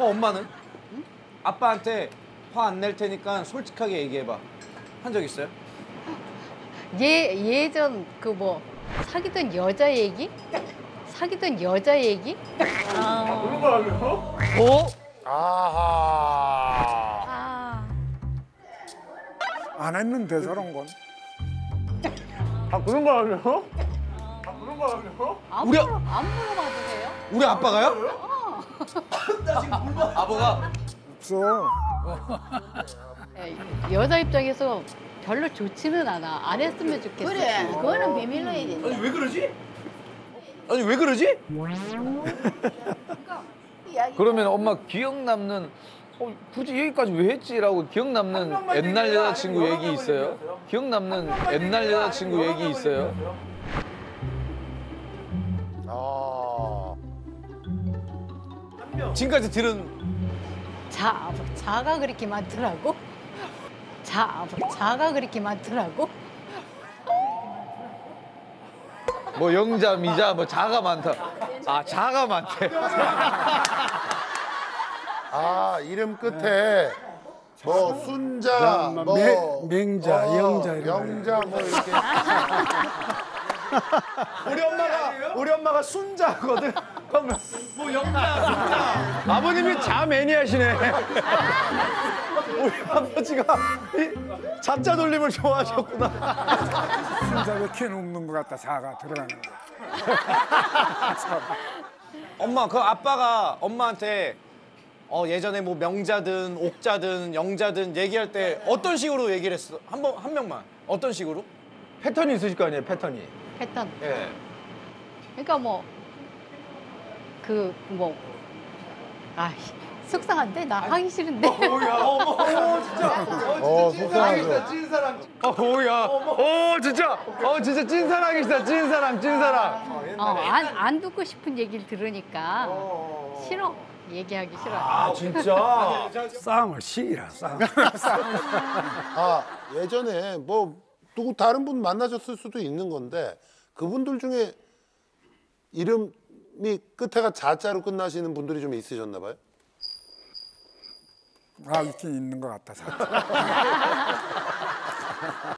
엄마는? 응? 아빠한테 화 안 낼 테니까 솔직하게 얘기해봐. 한 적 있어요? 예전 그 뭐 사귀던 여자 얘기? 사귀던 여자 얘기? 그런 거 하면? 어? 아하. 아, 안 했는데 저런 건. 아, 그런 거 하면? 아, 그런 거 하면? 안 우리 안 물어봐도 돼요? 우리 아빠가요? 아버가? 없어. 예, 여자 입장에서 별로 좋지는 않아. 안 했으면 좋겠어. 그래, 그거는 비밀로 해야 된다. 아니 왜 그러지? 아니 왜 그러지? 그러면 엄마 기억 남는 굳이 여기까지 왜 했지라고 기억 남는 옛날 여자친구 얘기 있어요? 기억 남는 옛날 여자친구 얘기 있어요? 아. 지금까지 들은 자가 그렇게 많더라고? 자가 그렇게 많더라고? 뭐 영자, 미자, 뭐 자가 많다. 아, 자가 많대. 아, 이름 끝에 뭐 순자, 뭐 맹자, 영자 이런 거. 영자 뭐 이렇게. 우리 엄마가 순자거든. 그러면 뭐 영자, 순자. 아버님이 자 매니아시네. 우리 아버지가 이 자자 돌림을 좋아하셨구나. 진짜 왜 키는 없는 것 같다. 자가 들어가는 거. 엄마, 그 아빠가 엄마한테 예전에 뭐 명자든 옥자든 영자든 얘기할 때 어떤 식으로 얘기를 했어? 한 명만. 어떤 식으로? 패턴이 있으실 거 아니에요, 패턴이. 패턴. 예. 그러니까 속상한데? 나 하기 싫은데? 속상하죠. 오야. 진짜 찐사랑이시다, 찐사랑. 안 듣고 싶은 얘기를 들으니까 싫어. 얘기하기 싫어. 아, 진짜? 싸움을 시기라 싸움. 아, 예전에 뭐 누구 다른 분 만나셨을 수도 있는 건데 그분들 중에 이름이 끝에가 자자로 끝나시는 분들이 좀 있으셨나 봐요? 아, 있긴 있는 것 같다.